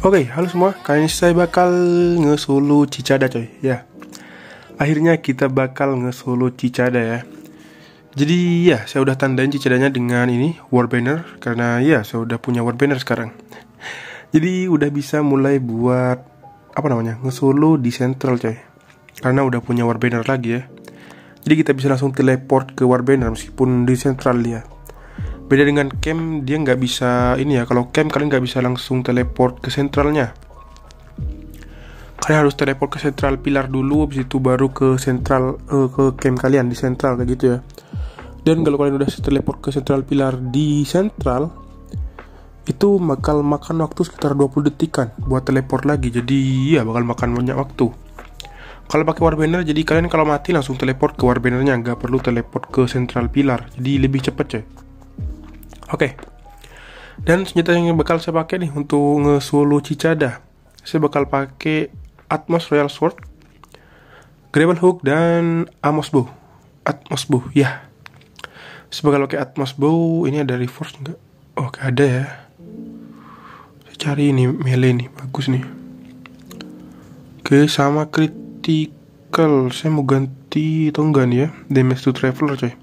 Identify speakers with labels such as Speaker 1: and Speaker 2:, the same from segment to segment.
Speaker 1: Oke, halo semua. Kali ini saya bakal nge-solo Cicada coy. Ya, akhirnya kita bakal nge-solo Cicada ya. Jadi ya, saya udah tandain Cicadanya dengan ini war banner. Karena ya, saya udah punya war banner sekarang. Jadi udah bisa mulai buat nge-solo di central coy. Karena udah punya war banner lagi ya. Jadi kita bisa langsung teleport ke war banner meskipun di central ya. Beda dengan camp, dia nggak bisa ini ya. Kalau camp kalian nggak bisa langsung teleport ke sentralnya. Kalian harus teleport ke central pilar dulu, habis itu baru ke central ke camp kalian di central kayak gitu ya. Dan kalau kalian udah teleport ke central pilar di central, itu bakal makan waktu sekitar 20 detikan buat teleport lagi. Jadi ya bakal makan banyak waktu. Kalau pakai warbanner, jadi kalian kalau mati langsung teleport ke warbannernya, nggak perlu teleport ke central pilar. Jadi lebih cepet coy. Oke. Dan senjata yang bakal saya pakai nih untuk nge-solo Cicada, saya bakal pakai Atmos Royal Sword, Gravel Hook, dan Atmos Bow. Atmos Bow, ya. Saya bakal pakai Atmos Bow. Ini ada Reforce enggak? Oke, ada ya. Saya cari ini melee nih, bagus nih. Oke, sama critical. Saya mau ganti atau enggak nih ya? Damage to Traveler coy.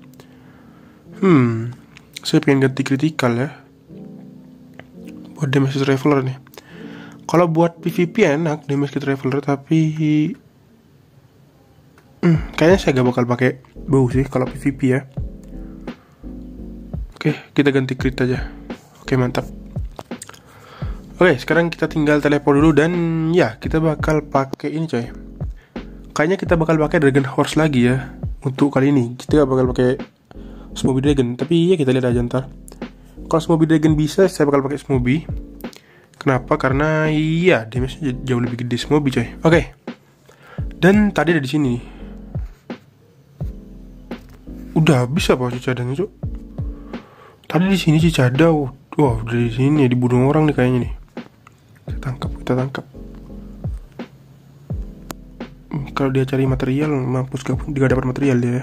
Speaker 1: Saya pengen ganti critical ya. Buat damage to traveler nih. Kalau buat PvP enak damage to traveler, tapi kayaknya saya gak bakal pakai bow sih kalau PvP ya. Oke, kita ganti crit aja. Oke, mantap. Oke, sekarang kita tinggal teleport dulu dan ya, kita bakal pakai ini coy. Kayaknya kita bakal pakai Dragon Horse lagi ya. Untuk kali ini kita gak bakal pakai Smoby Dragon, tapi ya kita lihat aja ntar. Kalau Smoby Dragon bisa, saya bakal pakai Smoby. Kenapa? Karena iya damage-nya jauh lebih gede Smoby coy. Oke. Dan tadi ada di sini. Udah bisa apa Cicadanya coy? Tadi di sini Cicada. Wah, udah di sini dibunuh orang nih kayaknya nih. Kita tangkap. Kalau dia cari material, mampus gak dapat material dia ya.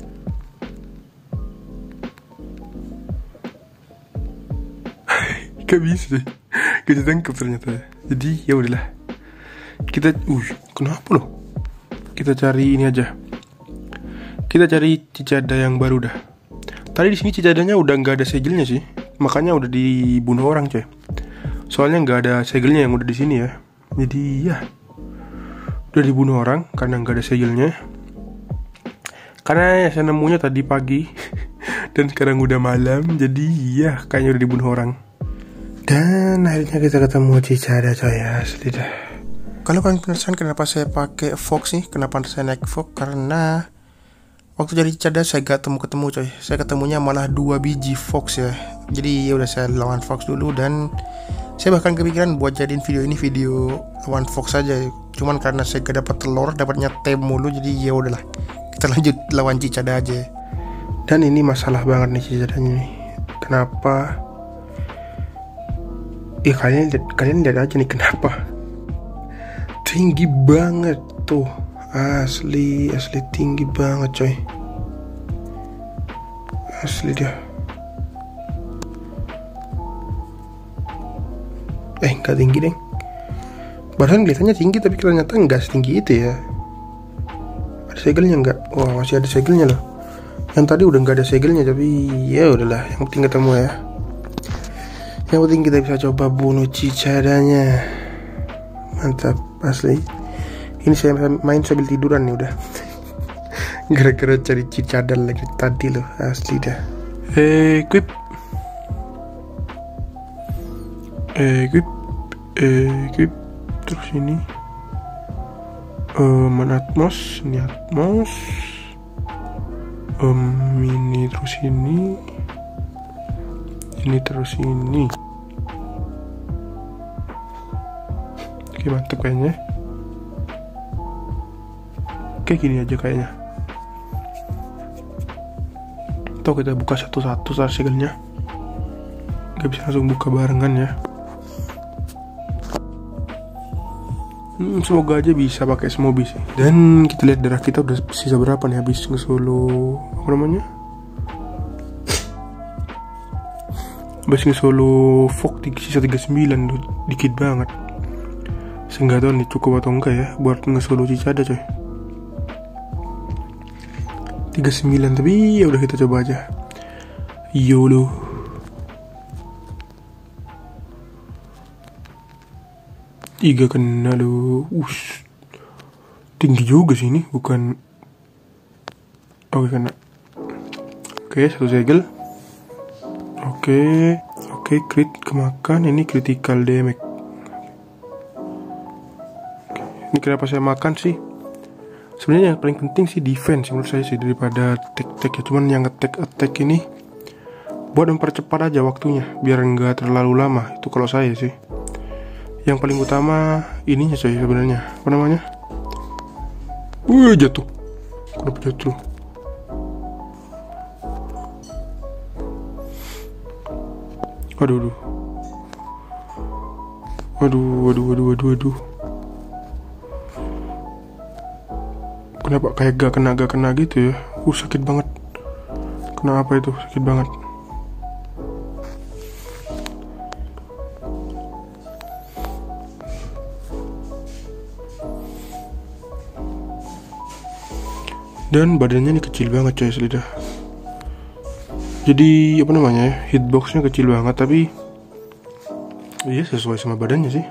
Speaker 1: Gak bisa sih, gak ditangkap ternyata. Jadi ya udahlah. Kita, kenapa loh? Kita cari ini aja. Kita cari Cicada yang baru dah. Tadi di sini Cicadanya udah nggak ada segelnya sih, makanya udah dibunuh orang coy. Soalnya nggak ada segelnya yang udah di sini ya. Jadi ya, udah dibunuh orang karena nggak ada segelnya. Karena ya, saya nemunya tadi pagi dan sekarang udah malam. Jadi ya, kayaknya udah dibunuh orang. Dan akhirnya kita ketemu Cicada coy, asli dah. Kalau kalian penasaran kenapa saya pakai Fox nih, kenapa saya naik Fox, karena waktu jadi Cicada saya gak ketemu coy. Saya ketemunya malah 2 biji Fox ya. Jadi ya udah saya lawan Fox dulu, dan saya bahkan kepikiran buat jadiin video ini video lawan Fox aja. Cuman karena saya gak dapat telur, dapatnya tem mulu, jadi ya udahlah. Kita lanjut lawan Cicada aja. Dan ini masalah banget nih Cicadanya nih. Kenapa? Ya kalian lihat aja nih kenapa tinggi banget tuh, asli tinggi banget coy, asli dia. Nggak tinggi deng. Barusan kelihatannya tinggi tapi ternyata nggak setinggi itu ya. Ada segelnya nggak? Wah, masih ada segelnya loh. Yang tadi udah nggak ada segelnya, tapi ya udahlah, yang penting ketemu ya. Yang penting kita bisa coba bunuh Cicadanya. Mantap, asli. Ini saya main sambil tiduran nih udah. Gara-gara cari Cicada lagi tadi loh, asli dah. Equip. Terus ini Atmos. Ini Atmos. Ini terus ini. Ini terus ini. Oke, mantap kayaknya. Oke, gini aja kayaknya. Atau kita buka satu-satu segelnya. Gak bisa langsung buka barengan ya. Semoga aja bisa pakai Smoby sih. Dan kita lihat darah kita udah sisa berapa nih habis nge-solo Habis nge-solo Fog sisa 39 tuh, dikit banget. Saya nggak tahu nih cukup atau enggak ya buat nge-solo Cicada coy. 39, tapi ya udah kita coba aja. YOLO. Tiga kena lu. Tinggi juga sih ini, bukan. Oke, kena. Oke, satu segel. Oke, crit kemakan. Ini critical damage. Ini kenapa saya makan sih? Sebenarnya yang paling penting sih defense menurut saya sih daripada attack ya. Cuman yang attack ini buat mempercepat aja waktunya biar nggak terlalu lama. Itu kalau saya sih. Yang paling utama ininya coy sebenarnya. Apa namanya? Jatuh. Kenapa jatuh? Aduh. Kenapa kayak gak kena gitu ya? Sakit banget. Kenapa itu? Sakit banget. Dan badannya ini kecil banget coy asli dah. Jadi apa namanya ya, hitboxnya kecil banget tapi iya sesuai sama badannya sih.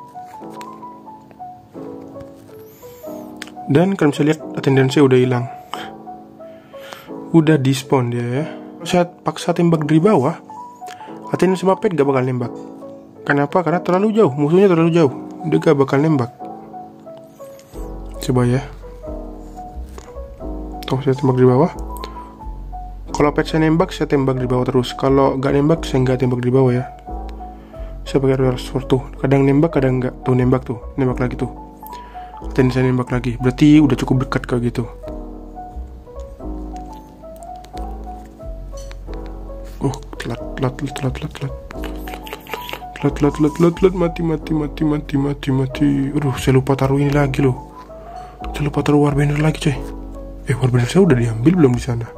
Speaker 1: Dan kalian bisa lihat attendance-nya udah hilang. Udah despawn dia ya. Saat paksa tembak dari bawah, attendance sama pet gak bakal nembak. Kenapa? Karena terlalu jauh, musuhnya terlalu jauh. Dia gak bakal nembak. Coba ya. Tuh saya tembak dari bawah. Kalau pet saya nembak, saya tembak di bawah terus. Kalau gak nembak, saya nggak tembak di bawah ya. Saya pakai royal sword tuh. Kadang nembak, kadang nggak. Tuh nembak tuh, nembak lagi tuh. Dan saya nembak lagi. Berarti udah cukup dekat kayak gitu. Telat. Mati. Saya lupa taruh ini lagi loh. Saya lupa taruh warbender lagi coy. Warbender saya udah diambil belum di sana?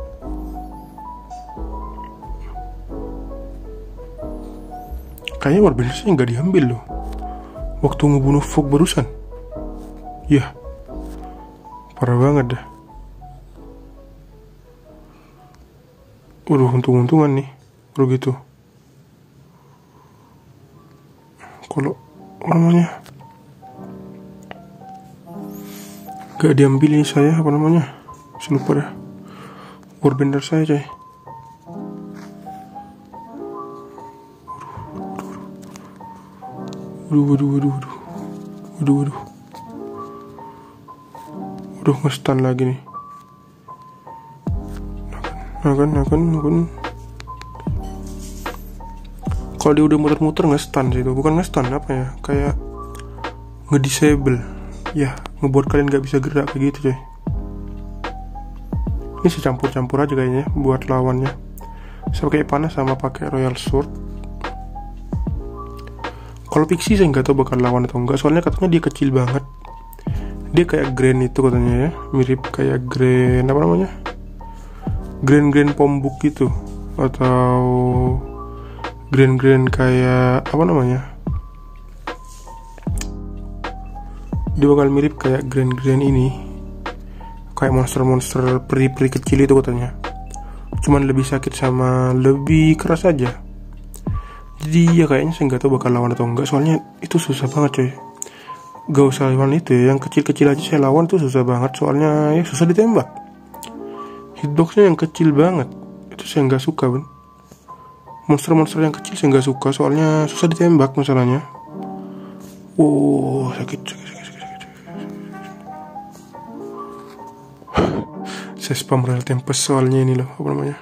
Speaker 1: Kayaknya warbender saya nggak diambil loh. Waktu ngebunuh Fog barusan. Yah, parah banget dah. Untung-untungan nih, kalau gitu. Kalau namanya gak diambil ini saya, apa namanya? Saya lupa dah. Warbender saya coy. Waduh. Udah nge-stun lagi nih. Nakon. Kalau dia udah muter-muter nge-stun sih itu. Bukan nge-stun, apa ya? Kayak nge-disable. Ya, ngebuat kalian gak bisa gerak kayak gitu coy. Ini saya campur-campur aja kayaknya buat lawannya. Saya pakai panas sama pakai royal sword. Kalau Pixie saya nggak tahu bakal lawan atau enggak. Soalnya katanya dia kecil banget. Dia kayak Grand itu katanya ya, mirip kayak Grand apa namanya? Grand Pombuk gitu, atau Grand kayak apa namanya? Dia bakal mirip kayak Grand ini, kayak monster peri-peri kecil itu katanya. Cuman lebih sakit sama lebih keras aja. Jadi ya kayaknya saya nggak tahu bakal lawan atau enggak. Soalnya itu susah banget coy. Gak usah lawan itu ya, yang kecil-kecil aja saya lawan tuh susah banget. Soalnya ya susah ditembak. Hitboxnya yang kecil banget, itu saya nggak suka ben. Monster yang kecil saya nggak suka, soalnya susah ditembak masalahnya. Sakit. Saya spam Royal Tempest soalnya ini loh, apa namanya?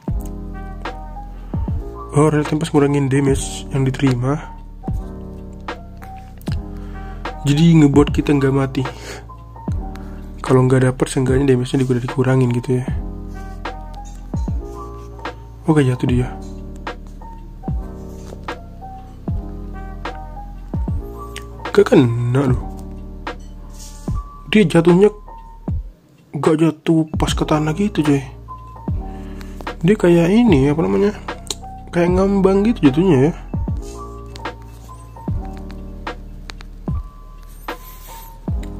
Speaker 1: Royal Tempest ngurangin damage yang diterima. Jadi ngebuat kita nggak mati. Kalau nggak dapet, seenggaknya damage-nya udah dikurangin gitu ya. Oke, jatuh dia. Gak kena loh. Dia jatuhnya gak jatuh pas ke tanah gitu coy. Dia kayak ini apa namanya, kayak ngambang gitu jatuhnya ya.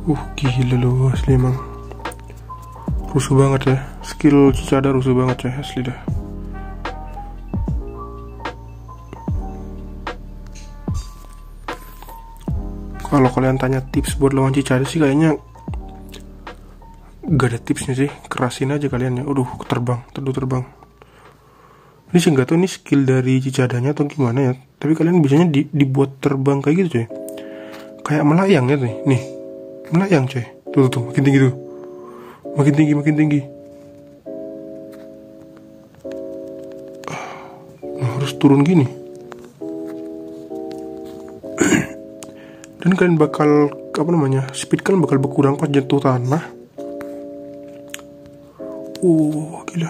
Speaker 1: Gila lu asli emang. Rusuh banget ya. Skill Cicada rusuh banget ya asli dah. Kalau kalian tanya tips buat lawan Cicada sih kayaknya gak ada tipsnya sih. Kerasin aja kalian ya. Terbang. Ini sih gak tau ini skill dari Cicadanya atau gimana ya. Tapi kalian biasanya dibuat terbang kayak gitu coy. Kayak melayang ya nih. Nih. Melayang coy. Tuh makin tinggi tuh. Makin tinggi. Nah, harus turun gini. Dan kalian bakal speed kalian bakal berkurang pas jatuh tanah. Gila.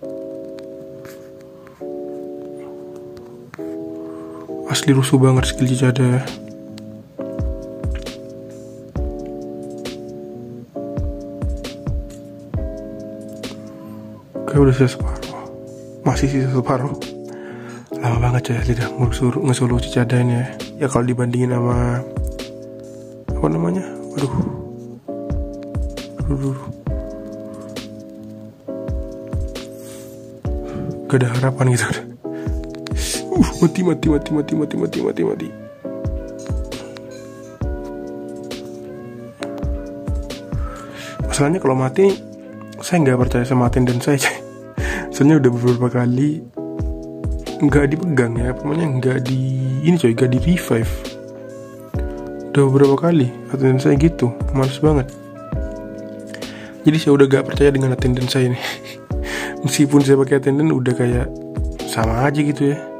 Speaker 1: Asli rusuh banget skill Cicada ya. Kayak udah sisa separuh. Masih sisa separuh. Lama banget ya tidak nge-solo Cicada ini ya. Ya kalau dibandingin sama Aduh. Gak ada harapan gitu. Mati. Masalahnya kalau mati, saya nggak percaya sama attendant saya. Soalnya udah beberapa kali nggak dipegang ya, pokoknya nggak di revive. Udah beberapa kali attendant saya gitu, males banget. Jadi saya udah gak percaya dengan attendant saya nih. Meskipun saya pakai attendant udah kayak sama aja gitu ya.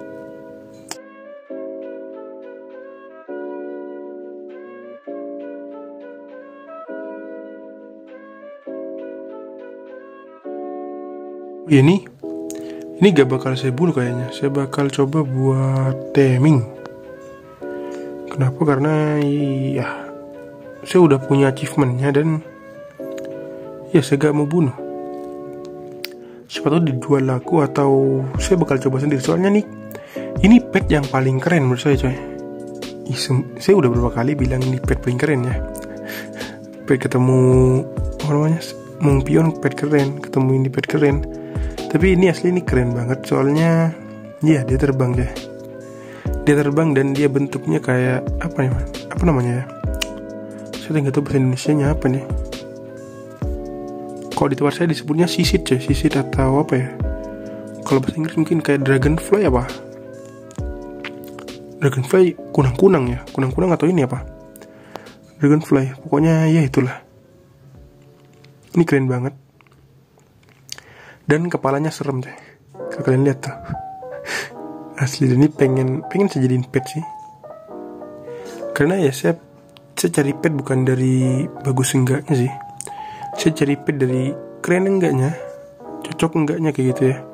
Speaker 1: Ini gak bakal saya bunuh kayaknya. Saya bakal coba buat taming. Kenapa? Karena ya saya udah punya achievementnya dan ya saya gak mau bunuh. Siapa tahu dijual laku atau saya bakal coba sendiri. Soalnya nih ini pet yang paling keren menurut saya coy. Saya udah beberapa kali bilang ini pet paling keren ya. Pet ketemu Mungpion pet keren, ketemu ini pet keren. Tapi ini asli ini keren banget soalnya ya dia terbang deh. Dia terbang dan dia bentuknya kayak apa namanya ya? Saya nggak tahu bahasa Indonesianya apa nih. Kalau di tempat saya disebutnya sisit coy, sisit atau apa ya? Kalau bahasa Inggris mungkin kayak dragonfly apa? Dragonfly kunang-kunang ya, kunang-kunang atau ini apa? Dragonfly, pokoknya ya itulah. Ini keren banget. Dan kepalanya serem deh. Kalau kalian lihat tuh. Asli ini pengen saya jadiin pet sih. Karena ya saya cari pet bukan dari bagus enggaknya sih. Saya cari pet dari keren enggaknya, cocok enggaknya kayak gitu ya.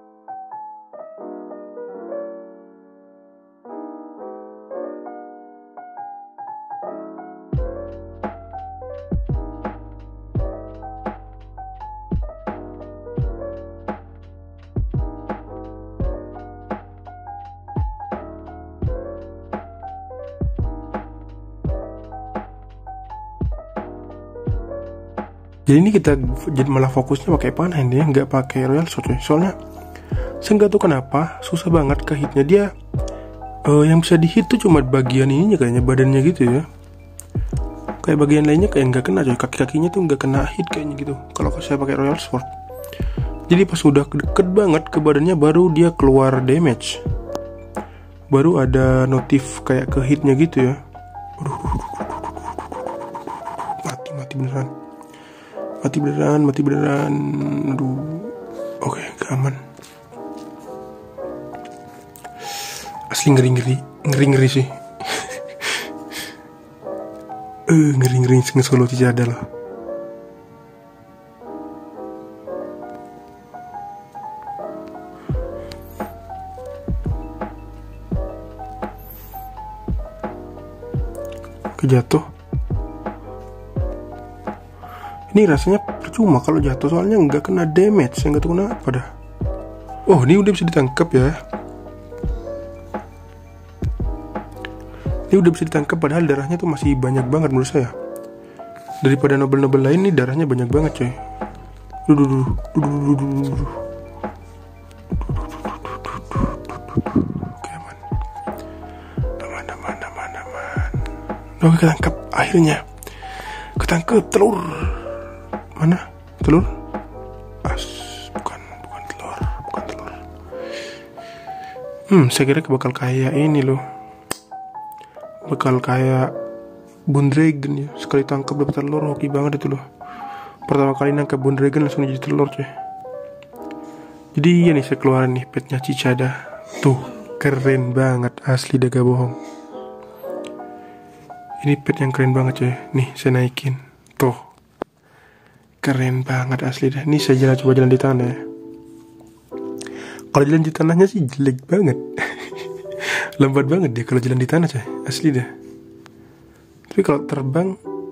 Speaker 1: Jadi ini kita jadi malah fokusnya pakai panah ini ya, nggak pakai royal sword ya. Soalnya saya nggak tahu kenapa susah banget ke hitnya dia. Yang bisa di hit tuh cuma bagian ininya kayaknya, badannya gitu ya. Kayak bagian lainnya kayak nggak kena coy, kaki-kakinya tuh nggak kena hit kayaknya gitu. Kalau saya pakai royal sword. Jadi pas udah deket banget ke badannya baru dia keluar damage. Baru ada notif kayak ke hitnya gitu ya. Mati beneran. Mati beneran. Aduh. Oke, aman. Asli ngeri sih. Ngeri nge-solo Cicada loh. Kejatuh. Ini rasanya percuma kalau jatuh soalnya nggak kena damage. Saya nggak tahu kenapa dah. Oh, ini udah bisa ditangkap ya. Ini udah bisa ditangkap padahal darahnya tuh masih banyak banget menurut saya. Daripada nobel-nobel lain nih darahnya banyak banget coy. Oke, aman. Oke, ketangkap akhirnya. Ketangkep telur. Mana? Telur? Bukan telur. Saya kira bakal kayak ini loh. Bakal kayak Bone Dragon ya. Sekali tangkap dapat telur, hoki banget itu loh. Pertama kali nangkap Bone Dragon langsung jadi telur coy. Jadi ya nih saya keluarin nih petnya Cicada. Tuh, keren banget asli dah gak bohong. Ini pet yang keren banget coy. Nih saya naikin. Tuh, keren banget asli dah. Nih saya coba jalan di tanah ya. Kalau jalan di tanahnya sih jelek banget. Lambat banget dia kalau jalan di tanah coy. Asli dah. Tapi kalau terbang,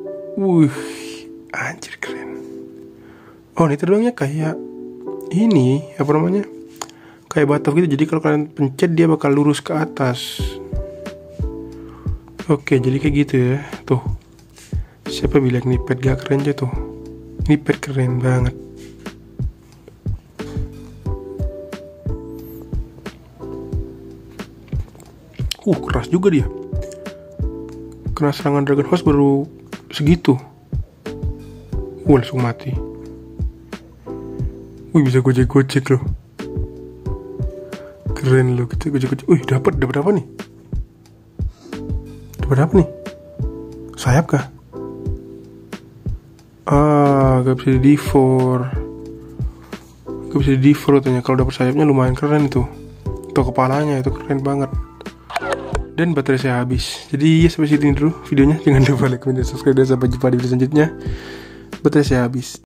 Speaker 1: anjir keren. Oh, ini terbangnya kayak ini, apa namanya? Kayak batok gitu. Jadi kalau kalian pencet dia bakal lurus ke atas. Oke, jadi kayak gitu ya. Tuh. Siapa bilang ini pet gak keren aja tuh. Ini pet keren banget. Keras juga dia. Kena serangan Dragon Host baru segitu. Langsung mati. Bisa gojek-gojek loh. Keren loh, kita gojek-gojek. Dapat apa nih? Dapat apa nih? Sayap kah? Gak bisa di D4. Gak bisa di D4 katanya. Kalau dapat sayapnya lumayan keren itu. Tuh kepalanya itu keren banget. Dan baterai saya habis. Jadi ya sampai sini dulu videonya. Jangan lupa like, comment, dan subscribe. Dan sampai jumpa di video selanjutnya. Baterai saya habis.